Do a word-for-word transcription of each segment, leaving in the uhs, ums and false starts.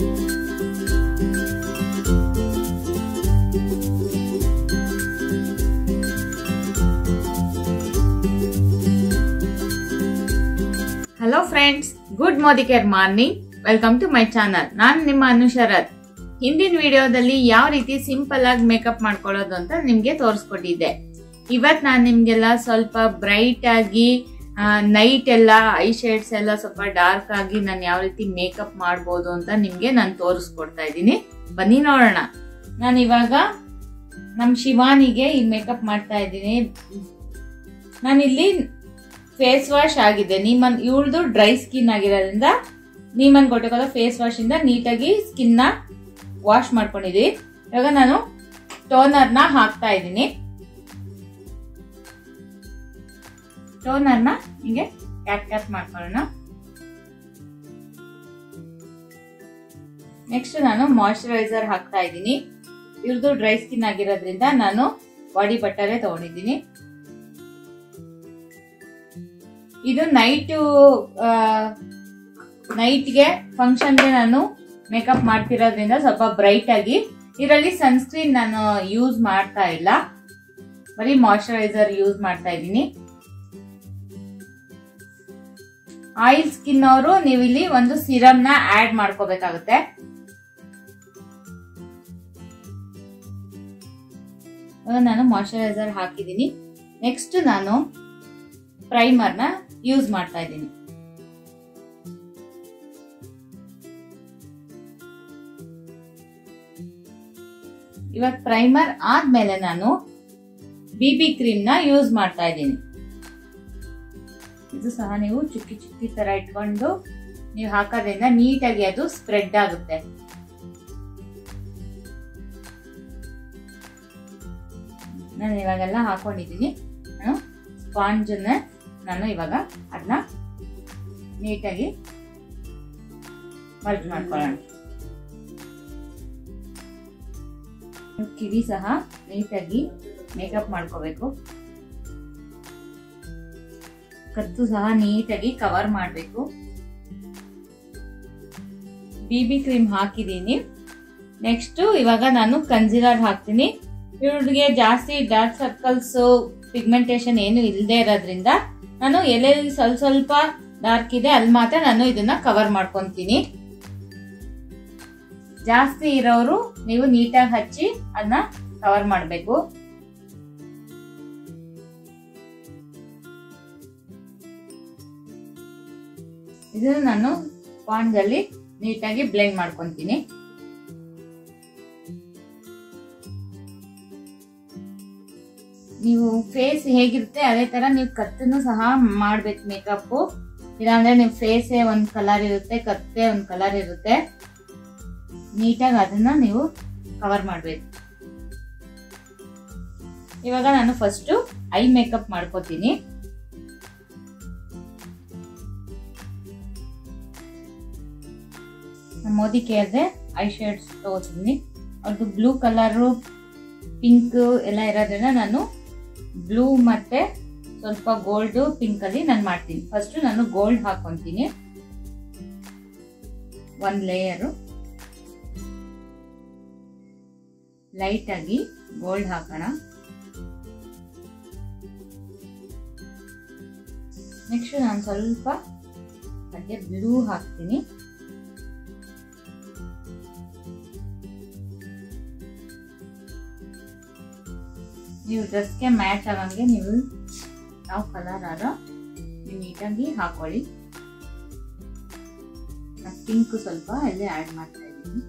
Hello friends, good Modicare morning. Welcome to my channel. ನಾನು ನಿಮ್ಮ ಅನು ಶರತ್. ಹಿಂದಿನ ವಿಡಿಯೋದಲ್ಲಿ ಯಾವ ರೀತಿ ಸಿಂಪಲ್ ಆಗಿ ಮೇಕಪ್ ಮಾಡ್ಕೊಳ್ಳೋದು ಅಂತ ನಿಮಗೆ ತೋರಿಸ್ಕೊಟ್ಟಿದ್ದೆ. ಇವತ್ತು ನಾನು ನಿಮಗೆಲ್ಲ ಸ್ವಲ್ಪ ಬ್ರೈಟ್ ಆಗಿ ನೈಟ್ ಎಲ್ಲ ಐ ಶೇಡ್ಸ್ ಎಲ್ಲ ಸ್ವಲ್ಪ ಡಾರ್ಕ್ ಆಗಿ ನಾನು ಯಾವ ರೀತಿ ಮೇಕಪ್ ಮಾಡಬಹುದು ಅಂತ ನಿಮಗೆ ನಾನು ತೋರಿಸ್ಕೊಡ್ತಾ ಇದ್ದೀನಿ. ಬನ್ನಿ ನೋಡೋಣ. ನಾನು ಇವಾಗ ನಮ್ಮ ಶಿವಾನಿಗೆ ಈ ಮೇಕಪ್ ಮಾಡ್ತಾ ಇದ್ದೀನಿ. ನಾನಿಲ್ಲಿ ಫೇಸ್ ವಾಶ್ ಆಗಿದೆ. ನೀಮನ್ ಇವಳದು ಡ್ರೈ ಸ್ಕಿನ್ ಆಗಿರೋದ್ರಿಂದ ನೀಮನ್ ಕೊಟ್ಟಿರೋ ಫೇಸ್ ವಾಶ್ ಇಂದ ನೀಟಾಗಿ ಸ್ಕಿನ್ ನ ವಾಶ್ ಮಾಡ್ಕೊಂಡಿದೀವಿ. ಇವಾಗ ನಾನು ಟೋನರ್ ನ ಹಾಕ್ತಾ ಇದ್ದೀನಿ. ಟೋನರ್ ನ ಹಿಂಗೆ ಕ್ಯಾಟ್ ಕ್ಯಾಟ್ ಮಾಡ್ಕೊಳ್ಳೋಣ. ನೆಕ್ಸ್ಟ್ ನಾನು ಮಾಯಿಶ್ಚರೈಸರ್ ಹಾಕ್ತಾ ಇದ್ದೀನಿ. ಇವ್ರದ್ದು ಡ್ರೈ ಸ್ಕಿನ್ ಆಗಿರೋದ್ರಿಂದ ನಾನು ಬಾಡಿ ಬಟರೇ ತಗೊಂಡಿದ್ದೀನಿ. ಇದು ನೈಟ್ ನೈಟ್ಗೆ ಫಂಕ್ಷನ್ಗೆ ನಾನು ಮೇಕಪ್ ಮಾಡ್ತಿರೋದ್ರಿಂದ ಸ್ವಲ್ಪ ಬ್ರೈಟ್ ಆಗಿ. ಇದರಲ್ಲಿ ಸನ್ಸ್ಕ್ರೀನ್ ನಾನು ಯೂಸ್ ಮಾಡ್ತಾ ಇಲ್ಲ, ಬರೀ ಮಾಯಿಶ್ಚರೈಸರ್ ಯೂಸ್ ಮಾಡ್ತಾ ಇದ್ದೀನಿ. ಆಯಿಲ್ ಸ್ಕಿನ್ ಅವರು ನೀವು ಇಲ್ಲಿ ಒಂದು ಸಿರಮ್ ನ ಆಡ್ ಮಾಡ್ಕೋಬೇಕಾಗುತ್ತೆ. ನಾನು ಮಾಯಿಶ್ಚರೈಸರ್ ಹಾಕಿದ್ದೀನಿ. ನೆಕ್ಸ್ಟ್ ನಾನು ಪ್ರೈಮರ್ ನ ಯೂಸ್ ಮಾಡ್ತಾ ಇದ್ದೀನಿ. ಇವಾಗ ಪ್ರೈಮರ್ ಆದ್ಮೇಲೆ ನಾನು ಬಿಬಿ ಕ್ರೀಮ್ ನ ಯೂಸ್ ಮಾಡ್ತಾ ಇದ್ದೀನಿ. ಇದು ಸಹ ನೀವು ಚುಕ್ಕಿ ಚುಕ್ಕಿ ತರ ಇಟ್ಕೊಂಡು ನೀವು ಹಾಕೋದ್ರಿಂದ ನೀಟಾಗಿ ಅದು ಸ್ಪ್ರೆಡ್ ಆಗುತ್ತೆ. ನಾನು ಇವಾಗೆಲ್ಲ ಹಾಕೊಂಡಿದ್ದೀನಿ. ನಾನು ಸ್ಪಾಂಜ್ ನಾನು ಇವಾಗ ಅದನ್ನ ನೀಟಾಗಿ ಮರ್ಜ್ ಮಾಡ್ಕೊಳ್ಳೋಣ. ಕಿವಿ ಸಹ ನೀಟಾಗಿ ಮೇಕಪ್ ಮಾಡ್ಕೋಬೇಕು. ಕತ್ತು ಸಹ ನೀಟಾಗಿ ಕವರ್ ಮಾಡಬೇಕು. ಬಿಬಿ ಕ್ರೀಮ್ ಹಾಕಿದ್ದೀನಿ. ನೆಕ್ಸ್ಟ್ ಇವಾಗ ನಾನು ಕನ್ಸಿಲರ್ ಹಾಕ್ತೀನಿ. ಇವ್ರಿಗೆ ಜಾಸ್ತಿ ಡಾರ್ಕ್ ಸರ್ಕಲ್ಸ್ ಪಿಗ್ಮೆಂಟೇಶನ್ ಏನು ಇಲ್ಲದೆ ಇರೋದ್ರಿಂದ ನಾನು ಎಲ್ಲೆಲ್ಲಿ ಸ್ವಲ್ಪ ಸ್ವಲ್ಪ ಡಾರ್ಕ್ ಇದೆ ಅಲ್ಲಿ ಮಾತ್ರ ನಾನು ಇದನ್ನ ಕವರ್ ಮಾಡ್ಕೊಂತೀನಿ. ಜಾಸ್ತಿ ಇರೋರು ನೀವು ನೀಟಾಗಿ ಹಚ್ಚಿ ಅದನ್ನ ಕವರ್ ಮಾಡಬೇಕು. ಇದನ್ನ ನಾನು ಸ್ಪಾಂಜ್ ಅಲ್ಲಿ ನೀಟಾಗಿ ಬ್ಲೆಂಡ್ ಮಾಡ್ಕೊಂತೀನಿ. ನೀವು ಫೇಸ್ ಹೇಗಿರುತ್ತೆ ಅದೇ ತರ ನೀವು ಕತ್ತನ್ನು ಸಹ ಮಾಡ್ಬೇಕು ಮೇಕಪ್. ಇಲ್ಲಾಂದ್ರೆ ನಿಮ್ ಫೇಸ್ ಒಂದ್ ಕಲರ್ ಇರುತ್ತೆ, ಕತ್ತೆ ಒಂದ್ ಕಲರ್ ಇರುತ್ತೆ. ನೀಟಾಗಿ ಅದನ್ನ ನೀವು ಕವರ್ ಮಾಡ್ಬೇಕು. ಇವಾಗ ನಾನು ಫಸ್ಟ್ ಐ ಮೇಕಪ್ ಮಾಡ್ಕೋತೀನಿ. ಮೋದಿಕೇರ್ದೆ ಐ ಶೇಡ್ಸ್ ತಗೋತೀನಿ. ಅದು ಬ್ಲೂ ಕಲರು ಪಿಂಕ್ ಎಲ್ಲ ಇರೋದ್ರಿಂದ ನಾನು ಬ್ಲೂ ಮತ್ತೆ ಸ್ವಲ್ಪ ಗೋಲ್ಡ್ ಪಿಂಕ್ ಅಲ್ಲಿ ನಾನು ಮಾಡ್ತೀನಿ. ಫಸ್ಟ್ ನಾನು ಗೋಲ್ಡ್ ಹಾಕೊಂತೀನಿ, ಒಂದ್ ಲೇಯರು ಲೈಟ್ ಆಗಿ ಗೋಲ್ಡ್ ಹಾಕೋಣ. ನೆಕ್ಸ್ಟ್ ನಾನು ಸ್ವಲ್ಪ ಹಾಗೆ ಬ್ಲೂ ಹಾಕ್ತೀನಿ. ನೀವು ಡ್ರೆಸ್ಗೆ ಮ್ಯಾಚ್ ಆಗಂಗೆ ನೀವು ಯಾವ ಕಲರ್ ಆರ ನೀವು ನೀಟಾಗಿ ಹಾಕೊಳ್ಳಿ. ಪಿಂಕ್ ಸ್ವಲ್ಪ ಇಲ್ಲೇ ಆಡ್ ಮಾಡ್ತಾ ಇದ್ದೀನಿ.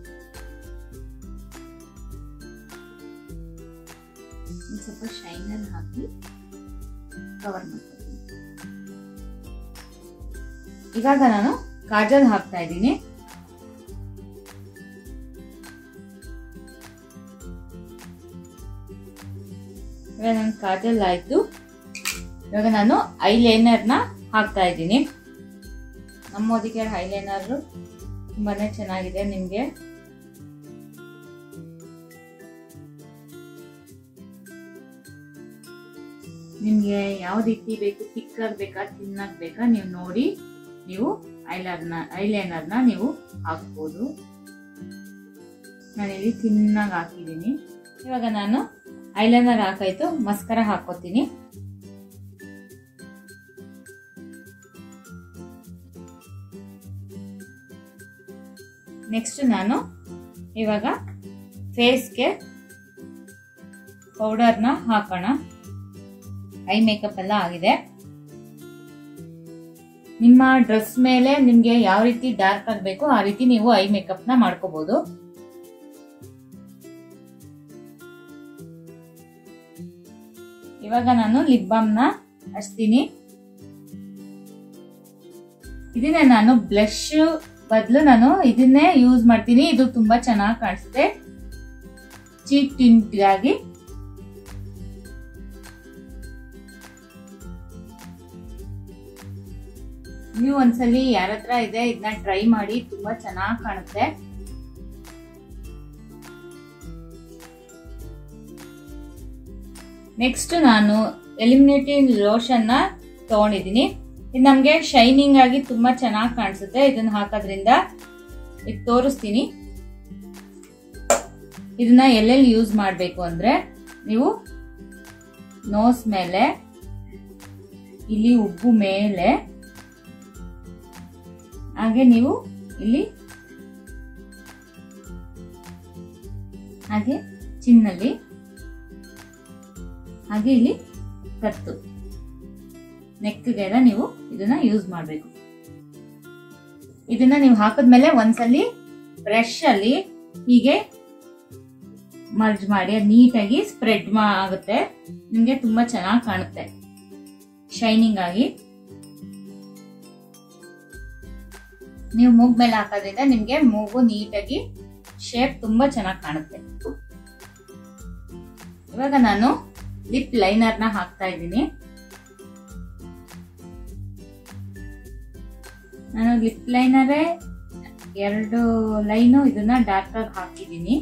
ಸ್ವಲ್ಪ ಶೈನರ್ ಹಾಕಿ ಕವರ್ ಮಾಡ್ತೀನಿ. ಇವಾಗ ನಾನು ಕಾಜಲ್ ಹಾಕ್ತಾ ಇದ್ದೀನಿ. ಇವಾಗ ನನ್ನ ಕಾಜಲ್ ಆಯ್ತು. ಇವಾಗ ನಾನು ಐಲೈನರ್ ನ ಹಾಕ್ತಾ ಇದ್ದೀನಿ. ನಮ್ಮ ಮೋದಿಕೇರ್ ಐಲೈನರ್ ತುಂಬಾನೇ ಚೆನ್ನಾಗಿದೆ. ನಿಮ್ಗೆ ನಿಮ್ಗೆ ಯಾವ ರೀತಿ ಬೇಕು, ತಿಕ್ಕಾಗ್ ಬೇಕಾ ತಿನ್ನಾಗ್ ಬೇಕಾ ನೀವು ನೋಡಿ ನೀವು ಐಲೈನರ್ ಐಲೈನರ್ ನ ನೀವು ಹಾಕ್ಬೋದು. ನಾನಿಲ್ಲಿ ತಿನ್ನಾಗಿ ಹಾಕಿದ್ದೀನಿ. ಇವಾಗ ನಾನು ಐಲೈನರ್ ಹಾಕಾಯ್ತು, ಮಸ್ಕರ ಹಾಕೋತೀನಿ. ನೆಕ್ಸ್ಟ್ ನಾನು ಇವಾಗ ಫೇಸ್ಗೆ ಪೌಡರ್ನ ಹಾಕೋಣ. ಐ ಮೇಕಪ್ ಎಲ್ಲ ಆಗಿದೆ. ನಿಮ್ಮ ಡ್ರೆಸ್ ಮೇಲೆ ನಿಮ್ಗೆ ಯಾವ ರೀತಿ ಡಾರ್ಕ್ ಆಗಬೇಕು ಆ ರೀತಿ ನೀವು ಐ ಮೇಕಪ್ ನ ಮಾಡ್ಕೋಬಹುದು. ಇವಾಗ ನಾನು ಲಿಪ್ ಬಾಮ್ ನ ಹಚ್ತೀನಿ. ಇದನ್ನೇ ನಾನು ಬ್ಲಷ್ ಬದಲು ನಾನು ಇದನ್ನೇ ಯೂಸ್ ಮಾಡ್ತೀನಿ. ಇದು ತುಂಬಾ ಚೆನ್ನಾಗಿ ಕಾಣಿಸುತ್ತೆ ಚೀಕ್ ಟಿಂಟ್ ಆಗಿ. ನೀವು ಒಂದ್ಸಲಿ ಯಾರ ಹತ್ರ ಇದೆ ಇದನ್ನ ಟ್ರೈ ಮಾಡಿ, ತುಂಬಾ ಚೆನ್ನಾಗಿ ಕಾಣುತ್ತೆ. ನೆಕ್ಸ್ಟ್ ನಾನು ಎಲಿಮಿನೇಟಿಂಗ್ ಲೋಷನ್ ನ ತಗೊಂಡಿದ್ದೀನಿ. ಇದು ನಮ್ಗೆ ಶೈನಿಂಗ್ ಆಗಿ ತುಂಬಾ ಚೆನ್ನಾಗಿ ಕಾಣಿಸುತ್ತೆ. ಇದನ್ನ ಹಾಕೋದ್ರಿಂದ ಇದು ತೋರಿಸ್ತೀನಿ. ಇದನ್ನ ಎಲ್ಲೆಲ್ಲಿ ಯೂಸ್ ಮಾಡಬೇಕು ಅಂದ್ರೆ, ನೀವು ನೋಸ್ ಮೇಲೆ, ಇಲ್ಲಿ ಉಬ್ಬು ಮೇಲೆ, ಹಾಗೆ ನೀವು ಇಲ್ಲಿ ಹಾಗೆ ಚಿನ್ನಲ್ಲಿ, ಹಾಗೆ ಇಲ್ಲಿ ಕತ್ತು ನೆಕ್ಗೆಲ್ಲ ನೀವು ಇದನ್ನ ಯೂಸ್ ಮಾಡಬೇಕು. ಇದನ್ನ ನೀವು ಹಾಕಿದ್ಮೇಲೆ ಒಂದ್ಸಲಿ ಬ್ರಷ್ ಅಲ್ಲಿ ಹೀಗೆ ಮರ್ಜ್ ಮಾಡಿ ಅದು ನೀಟಾಗಿ ಸ್ಪ್ರೆಡ್ ಆಗುತ್ತೆ. ನಿಮ್ಗೆ ತುಂಬಾ ಚೆನ್ನಾಗಿ ಕಾಣುತ್ತೆ ಶೈನಿಂಗ್ ಆಗಿ. ನೀವು ಮೂಗ್ ಮೇಲೆ ಹಾಕೋದ್ರಿಂದ ನಿಮ್ಗೆ ಮೂಗು ನೀಟಾಗಿ ಶೇಪ್ ತುಂಬಾ ಚೆನ್ನಾಗಿ ಕಾಣುತ್ತೆ. ಇವಾಗ ನಾನು ಲಿಪ್ ಲೈನರ್ ನ ಹಾಕ್ತಾ ಇದ್ದೀನಿ. ನಾನು ಲಿಪ್ ಲೈನರೇ ಎರಡು ಲೈನು ಇದನ್ನ ಡಾರ್ಕ್ ಆಗಿ ಹಾಕಿದ್ದೀನಿ.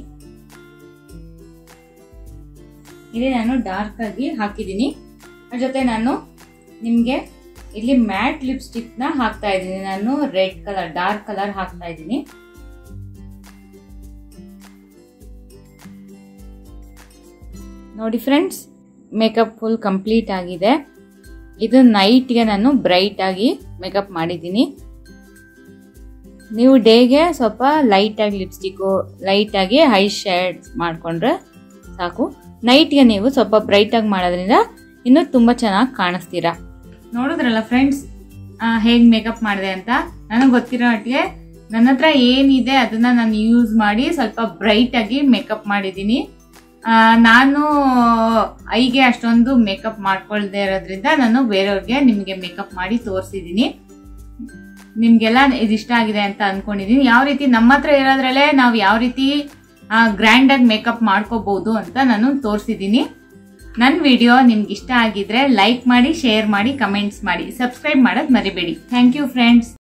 ಇಲ್ಲಿ ನಾನು ಡಾರ್ಕ್ ಆಗಿ ಹಾಕಿದ್ದೀನಿ. ಅದ್ರ ಜೊತೆ ನಾನು ನಿಮ್ಗೆ ಇಲ್ಲಿ ಮ್ಯಾಟ್ ಲಿಪ್ಸ್ಟಿಕ್ ನ ಹಾಕ್ತಾ ಇದ್ದೀನಿ. ನಾನು ರೆಡ್ ಕಲರ್ ಡಾರ್ಕ್ ಕಲರ್ ಹಾಕ್ತಾ ಇದ್ದೀನಿ. ನೋಡಿ ಫ್ರೆಂಡ್ಸ್, ಮೇಕಪ್ ಫುಲ್ ಕಂಪ್ಲೀಟ್ ಆಗಿದೆ. ಇದು ನೈಟ್ಗೆ ನಾನು ಬ್ರೈಟ್ ಆಗಿ ಮೇಕಪ್ ಮಾಡಿದ್ದೀನಿ. ನೀವು ಡೇಗೆ ಸ್ವಲ್ಪ ಲೈಟ್ ಆಗಿ ಲಿಪ್ಸ್ಟಿಕ್, ಲೈಟ್ ಆಗಿ ಐ ಶೇಡ್ ಮಾಡ್ಕೊಂಡ್ರೆ ಸಾಕು. ನೈಟ್ಗೆ ನೀವು ಸ್ವಲ್ಪ ಬ್ರೈಟ್ ಆಗಿ ಮಾಡೋದ್ರಿಂದ ಇನ್ನೂ ತುಂಬಾ ಚೆನ್ನಾಗಿ ಕಾಣಿಸ್ತೀರಾ. ನೋಡಿದ್ರಲ್ಲ ಫ್ರೆಂಡ್ಸ್ ಹೇಗ್ ಮೇಕಪ್ ಮಾಡಿದೆ ಅಂತ. ನನಗೆ ಗೊತ್ತಿರೋ ಮಟ್ಟಿಗೆ ನನ್ನ ಹತ್ರ ಏನಿದೆ ಅದನ್ನ ನಾನು ಯೂಸ್ ಮಾಡಿ ಸ್ವಲ್ಪ ಬ್ರೈಟ್ ಆಗಿ ಮೇಕಪ್ ಮಾಡಿದ್ದೀನಿ. ನಾನು ಐಗೆ ಅಷ್ಟೊಂದು ಮೇಕಪ್ ಮಾಡ್ಕೊಳ್ದೇ ಇರೋದ್ರಿಂದ ನಾನು ಬೇರೆಯವ್ರಿಗೆ ನಿಮ್ಗೆ ಮೇಕಪ್ ಮಾಡಿ ತೋರಿಸಿದ್ದೀನಿ. ನಿಮ್ಗೆಲ್ಲ ಇದಿಷ್ಟ ಆಗಿದೆ ಅಂತ ಅನ್ಕೊಂಡಿದೀನಿ. ಯಾವ ರೀತಿ ನಮ್ಮ ಹತ್ರ ಇರೋದ್ರಲ್ಲೇ ನಾವು ಯಾವ ರೀತಿ ಗ್ರ್ಯಾಂಡ್ ಆಗಿ ಮೇಕಪ್ ಮಾಡ್ಕೋಬಹುದು ಅಂತ ನಾನು ತೋರಿಸಿದ್ದೀನಿ. ನನ್ನ ವಿಡಿಯೋ ನಿಮ್ಗೆ ಇಷ್ಟ ಆಗಿದ್ರೆ ಲೈಕ್ ಮಾಡಿ, ಶೇರ್ ಮಾಡಿ, ಕಮೆಂಟ್ಸ್ ಮಾಡಿ, ಸಬ್ಸ್ಕ್ರೈಬ್ ಮಾಡೋದು ಮರಿಬೇಡಿ. Thank you friends.